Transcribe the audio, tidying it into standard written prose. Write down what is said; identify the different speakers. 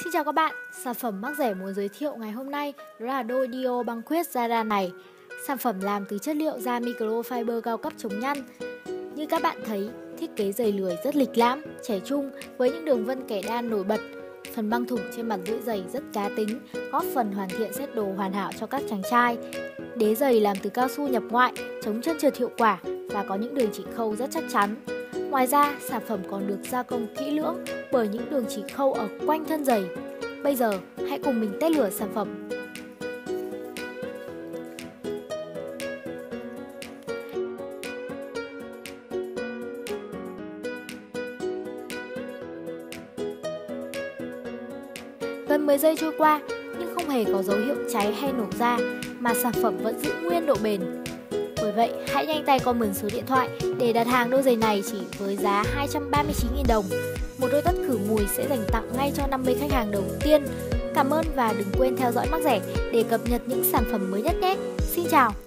Speaker 1: Xin chào các bạn, sản phẩm mắc rẻ muốn giới thiệu ngày hôm nay đó là đôi Dio băng khuyết Zara này. Sản phẩm làm từ chất liệu da microfiber cao cấp chống nhăn. Như các bạn thấy, thiết kế giày lười rất lịch lãm, trẻ trung với những đường vân kẻ đan nổi bật. Phần băng thủng trên mặt lưỡi giày rất cá tính, góp phần hoàn thiện set đồ hoàn hảo cho các chàng trai. Đế giày làm từ cao su nhập ngoại, chống trơn trượt hiệu quả và có những đường chỉ khâu rất chắc chắn. Ngoài ra, sản phẩm còn được gia công kỹ lưỡng bởi những đường chỉ khâu ở quanh thân giày. Bây giờ, hãy cùng mình test lửa sản phẩm. Gần 10 giây trôi qua, nhưng không hề có dấu hiệu cháy hay nổ ra, mà sản phẩm vẫn giữ nguyên độ bền. Bởi vậy, hãy nhanh tay comment số điện thoại để đặt hàng đôi giày này chỉ với giá 239.000 đồng. Một đôi tất khử mùi sẽ dành tặng ngay cho 50 khách hàng đầu tiên. Cảm ơn và đừng quên theo dõi Mắc Rẻ để cập nhật những sản phẩm mới nhất nhé. Xin chào!